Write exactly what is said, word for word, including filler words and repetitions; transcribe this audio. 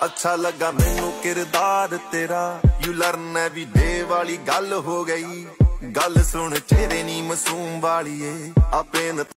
अच्छा लगा मैनू किरदार तेरा, यू लर्न एवरी डे वाली गल हो गई। गल सुन चेहरे नी मासूम वाली आपे